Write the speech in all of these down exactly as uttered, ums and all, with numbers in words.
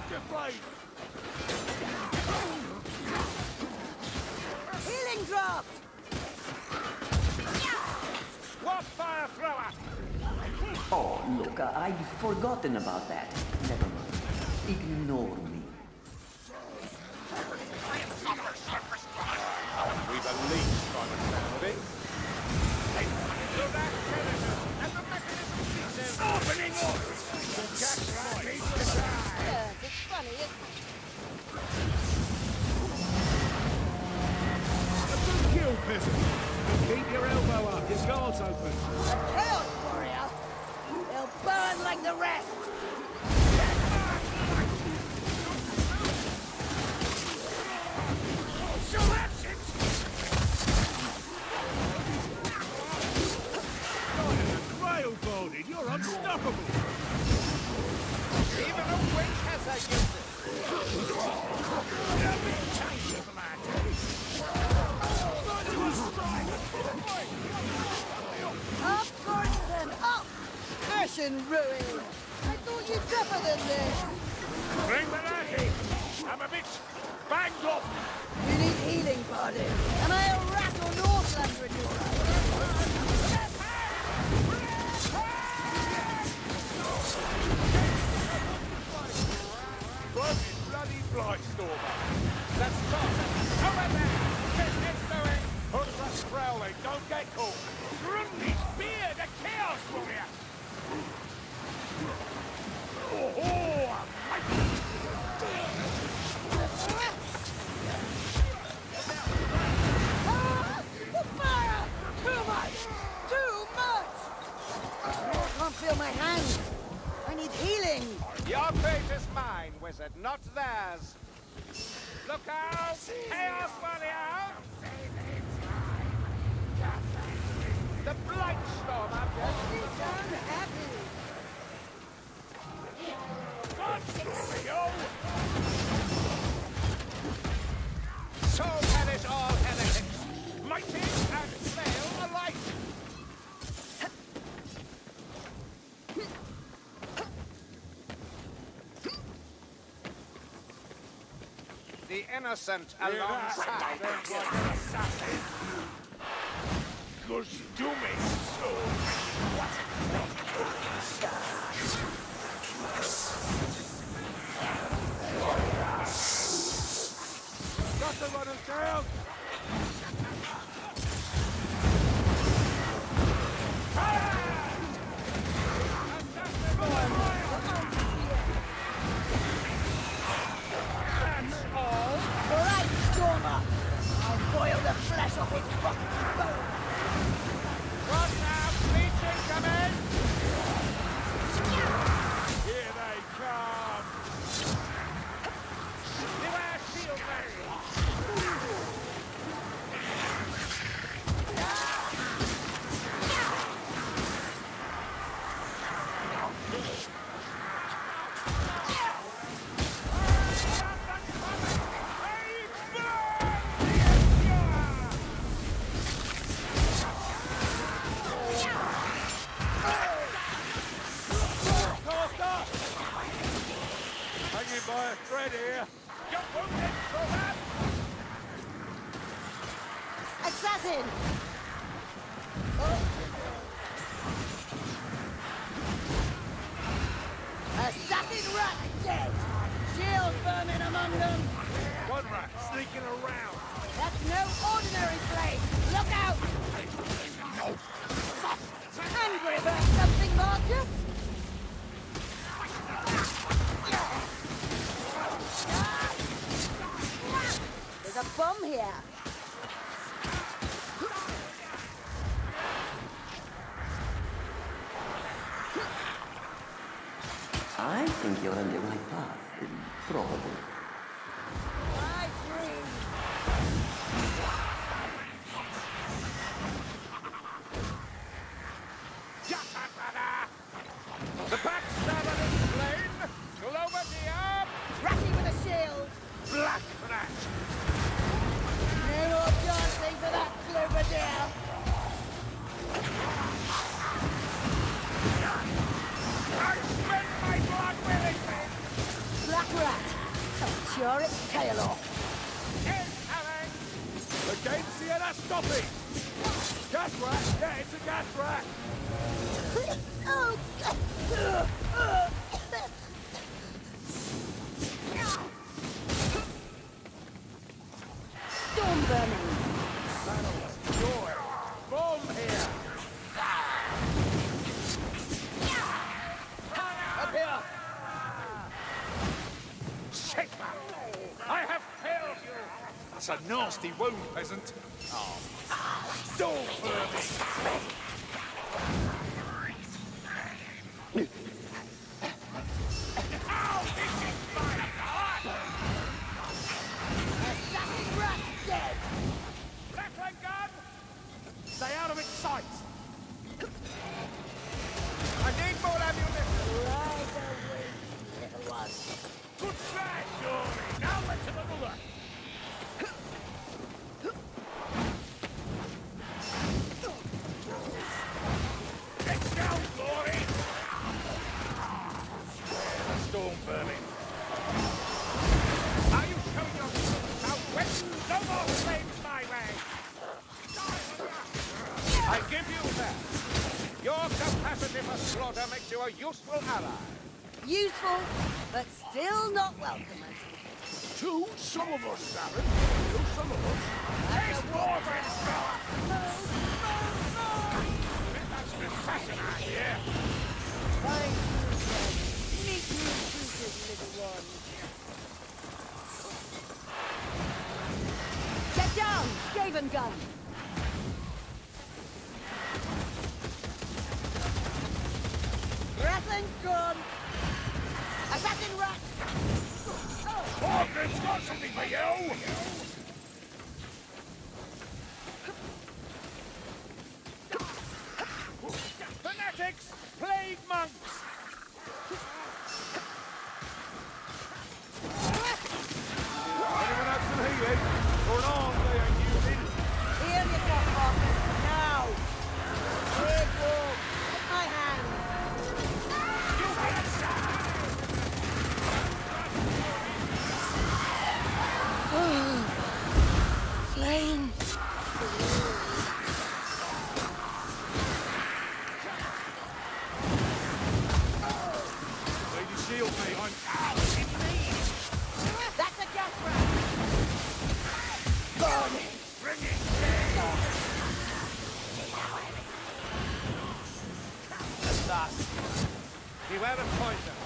Your blade! Healing drop! What fire thrower? Oh, look, I- I'd forgotten about that. Never mind. Ignore me. We've a leech by the sound of it. So that skeleton and the mechanism pieces. Opening orders! Just right. Yes, it's funny, isn't it? A good kill, peasant. Keep your elbow up, your guard's open. A Chaos Warrior! They'll burn like the rest! So that's it! Grail boarded, you're unstoppable! Even a witch has her uses! A bit change of lad! Up, Gordon, up! Fashion ruin! I thought you tougher than this! Bring the laddie! I'm a bit banged up! You need healing, Pardon, and I'll rattle Northlander in your eyes. Broken bloody Blightstormer! That's not! Over there! Get this going! Hook the prowling, don't get caught! Grundy's beard, a Chaos Warrior! Oh, oh! Ah! The fire! Too much! Too much! I can't feel my hands. I need healing. Your fate is mine, wizard, not theirs. Look out! Chaos Warrior! The Blightstormer! She's unhappy. So perish all heretics, mighty and frail alike! The innocent alongside the assassin. Goes to me, so. Got the runners down! That's all! Right, Stormer. I'll boil the flesh off its fucking bone. Run now, legion, come in! Here they come! Beware shield men! Hanging by a thread here. Jump wounded, so that! Assassin! Assassin rat dead! Shield vermin among them! One rat sneaking around. That's no ordinary blade! Look out! Angry about something, Marcus? There's a bomb here. I think you're on the right path. Probably. I agree. The backstabber is slain. Clover the arm. Ratty with a shield. Black rat. No more dancing for that Cloverdale. I spent my blood willingly. Black rat. I'll tear its tail off. Incoming! The game's here to stop it! Gas rat! Yeah, it's a gas rat! Oh! Storm burning. Joy! Bomb here! Up here! Sigma! I have failed you! That's a nasty wound, peasant. Oh. Storm burning! Assassin rat dead. Rattling gun! Stay out of its sight! I need more ammunition! Right away, little one. Good try, Dory! Now let's have another! Get down, Glory! Storm burning. Are you showing your southwest? No more flames my way! I give you that. Your capacity for slaughter makes you a useful ally. Useful, but still not welcome. Two? Some of us, Darren. Two, some of us. Taste water, fella! That's the assassin out here. Fine, neatly suited, little one. Get down, Skaven gun. Rathling's gone. Assassin rat. Morgan's got something for you! Fanatics! Plague monks! Anyone have some healing? Or an arm they ain't using? Heal yourself, Marcus, now. Red wall, take my hand. You get shot! Flame. Lady, shield me, I'm out in need! That's a gas rat. Burn it. Bring it down! At last. Beware of poison.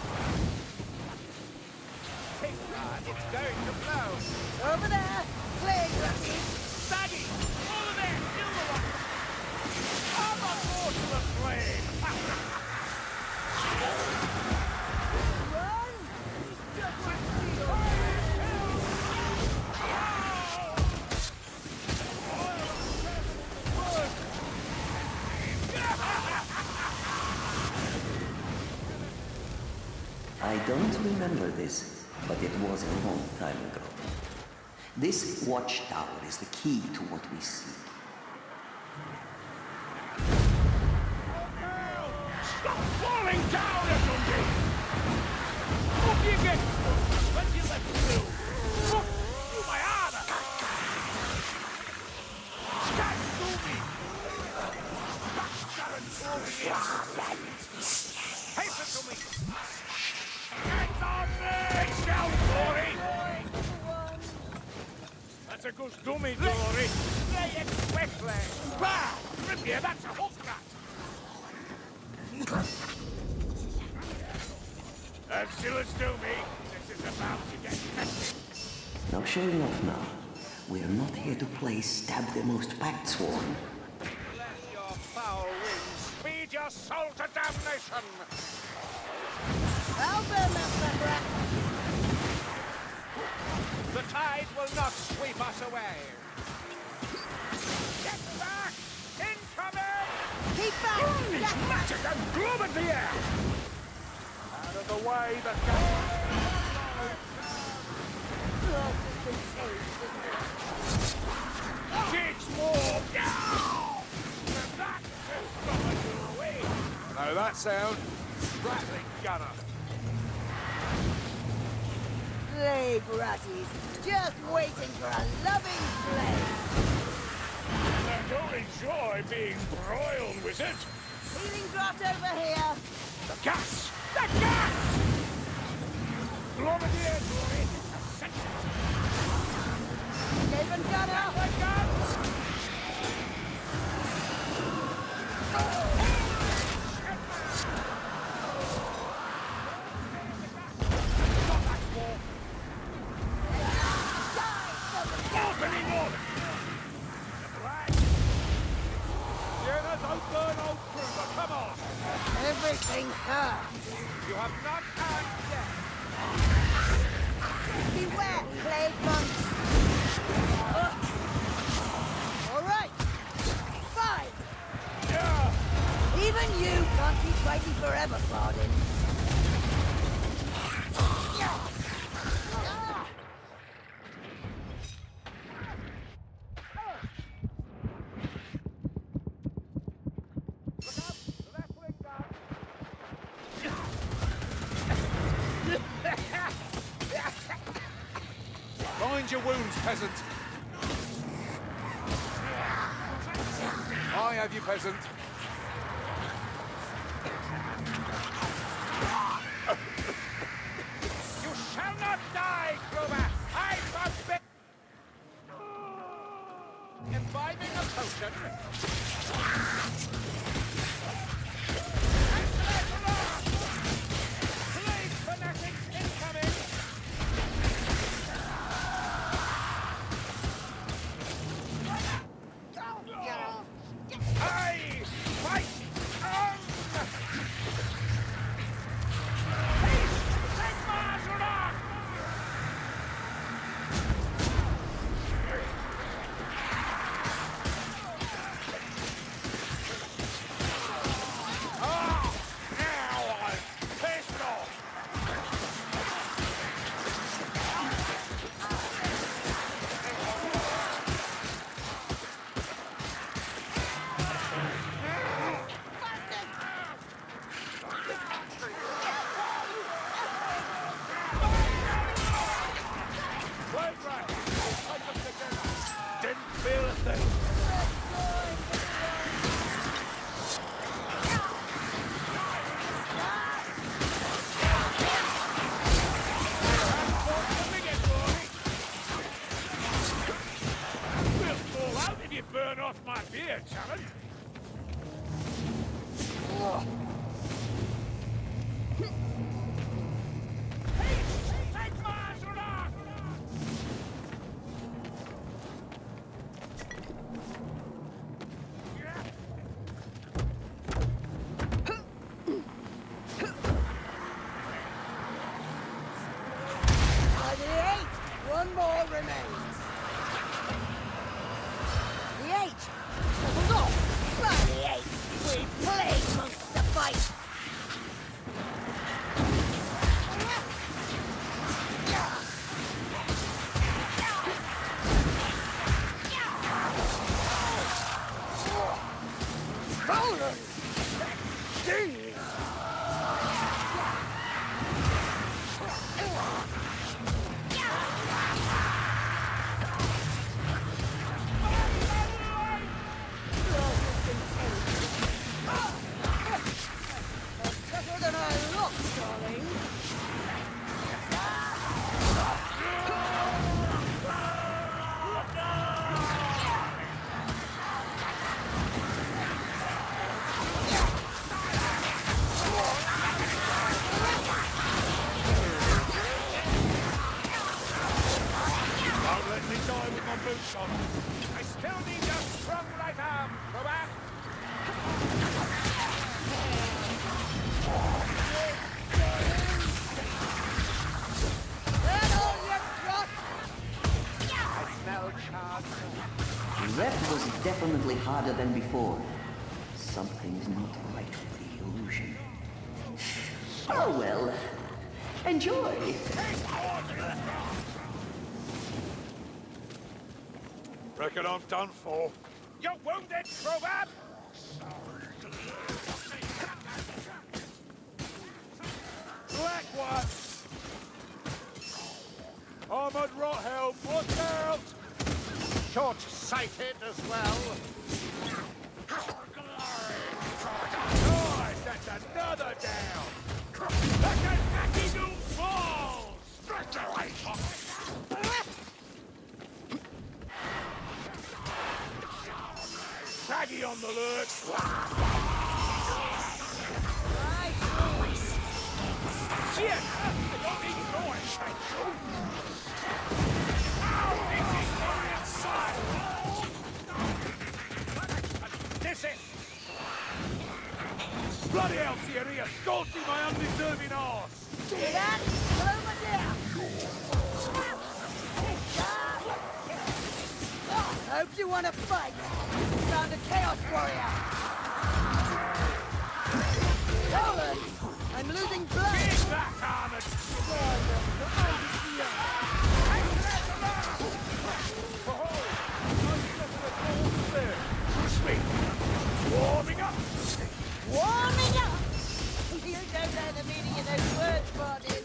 Kick that, it's going to blow. Over there. Plague ratty. Saggy! Over there! Kill the one! I'm on board to the flame! Run. Just like I don't remember this, but it was a long time ago. This watchtower is the key to what we seek. Stop falling down, Edmund! What do you get? What do you let me do? Look, you my honor! Scat through me! Hasten to me! Get on me! Get down, Glory! That's a good dummy, Glory! Slay it quickly! Bah! Rip that's a hook rat! Excellent, do me. This is about to get messy. Now showing off now. We are not here to play Stab the Most Pact Sworn. Let your foul winds speed your soul to damnation! I'll burn that fat rat. The tide will not sweep us away! Get back! Incoming! Keep back. It's magic and gloom in the air! Out of the way, the gun! Oh, this thing saves, isn't it? Six more! Now! That is going your way! Know that sound? Rattling gunner! slave ratties, just waiting for a loving slave. I don't enjoy being broiled, wizard. Healing draught over here. The gas! The gas! Glomadier, glory! Gavin Gunner. The gas! Opening order! Sienna, don't burn old Kruger, come on! Everything hurts. You have not had yet! Beware, plague monks. Ugh. All right. Fine. Yeah! Even you can't keep fighting forever, Bardin. Mind your wounds, peasant. I have you, peasant. You shall not die, Grover! I forbid! Imbibing a potion. Plague fanatics incoming! I fight on! Haste! Take Marzurah! Ah! Now I'm pissed off! Right, right. Take them together. Didn't feel a thing. We'll fall out if you burn off my beard, Talon. Take Marzurah! By the eight, one more remains. The eight, doubled off. By the eight, we plague monks to fight. Rollers! Jeez! Tougher than I look, darling. Don't let me die with my boots on. I still need your strong right arm. Go back. That all you got? I smell charred. That was definitely harder than before. Something's not right with the illusion. Oh well. Enjoy. Reckon I'm done for. You're wounded, Probab! Black one! armored Rothelm, watch out! Short-sighted as well. Nice, that's another down. Look at Mackie do falls! Stretch away, Shaggy on the lurch. Shit! I don't need going, thank you. Ow! This is inside! This is... Bloody hell, Thierry! You're scorching my undeserving arse! See that? Over there! I hope you want to fight! Found a Chaos Warrior! Roland! I'm losing blood! Big black armored! Push me! Warming up! Warming up! You don't know the meaning of those words, Martin.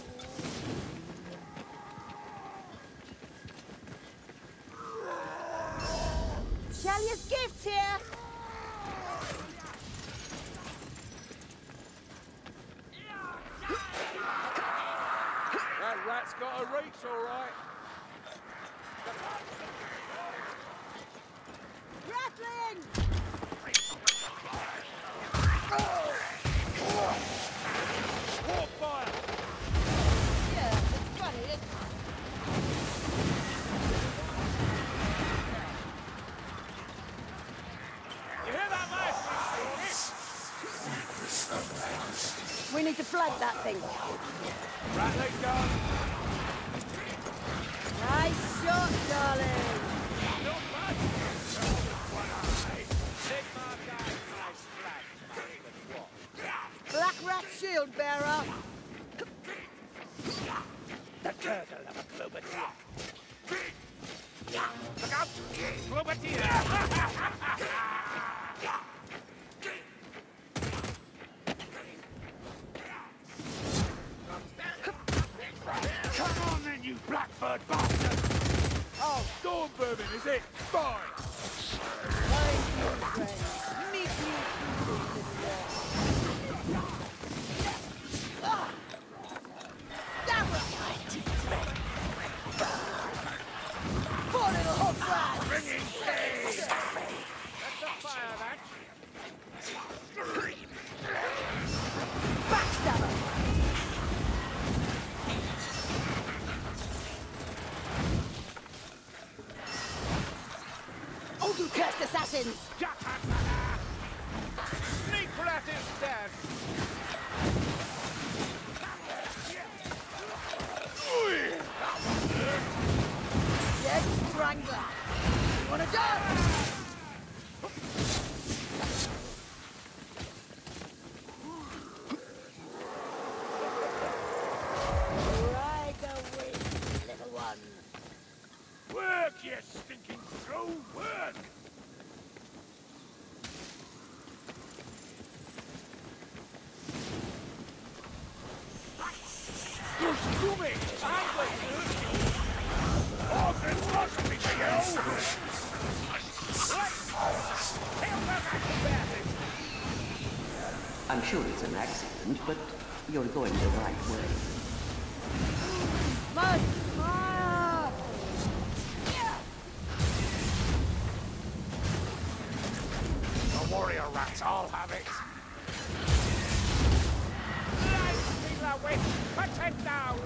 Shelley's gift here! That rat's got a reach, all right. Rattling! War fire! Yeah, it's funny, isn't it? You hear that, mate? We need to flag that thing. Rattling gun. Nice shot, darling. Not bad. One eye. Sigma guy, nice flag. What? Black Rat shield bearer. The turtle of a Globatia. Look out! Globatia! Come on then, you blackbird bastard! Oh, storm vermin, is it? Fine! Find your friend. Meet me Ah! Stab her! Poor little hot lad! Bringing pain! That's a fire match! Backstabber! Oh, you cursed assassins! Sneak rat is dead! Dead strangler! You wanna die? Ride the wind, little one. Work, you stinking crow, work! You stupid! Angry! Oh, then trust me to you! Right! Help her back to bed! I'm sure it's an accident, but you're going the right way. Mud! Fire! The warrior rats, I'll have it! Light me the witch! Put it down!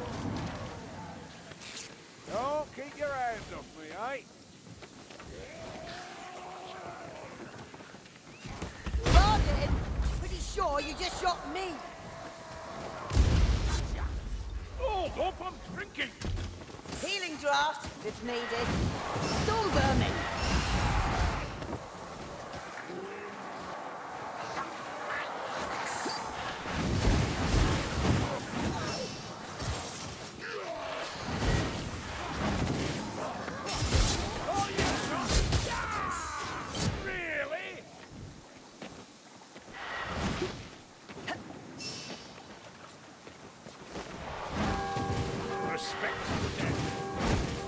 Don't keep your hands off me, eh? Martin! Pretty sure you just shot me! Hold up, I'm drinking! Healing draft, if needed. Storm vermin! Oh, you not! Really? Respect the dead.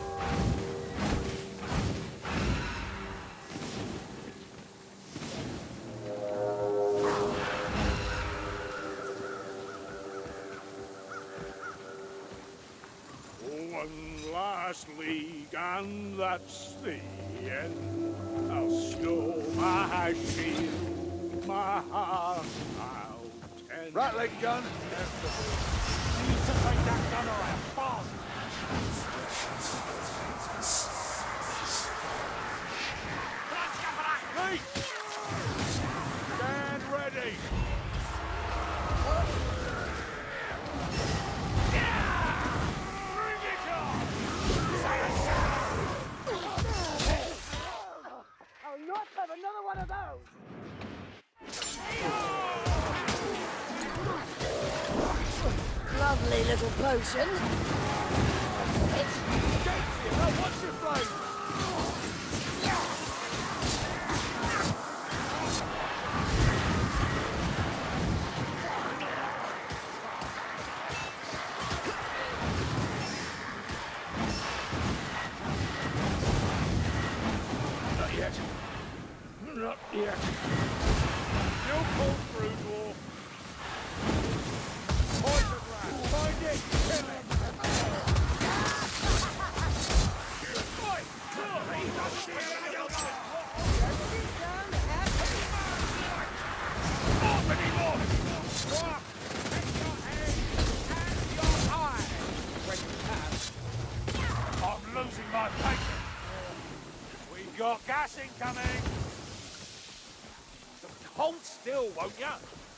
last league, and that's the end. I'll stow my shield, my heart out. And Rattling gun. you need to take that gun around fast. Lee! Stand ready. Bring it on! I'll not have another one of those! Lovely little potion. It's... Now watch your flame! Not yet. Not yet. You'll pull through, dwarf. Poison rat. Find it. Kill it. Oi! He's up here. Not anymore. Dwarf, take your head and your eye when you can. I'm losing my patience. We've got gas incoming. Hold still, won't ya?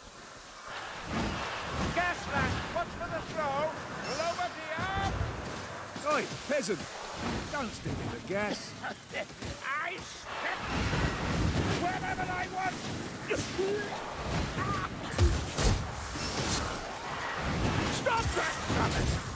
Gas lamp, watch for the throw. We'll over here. Oi, peasant. Don't stick in the gas. I step wherever I want. Stop that, Summit!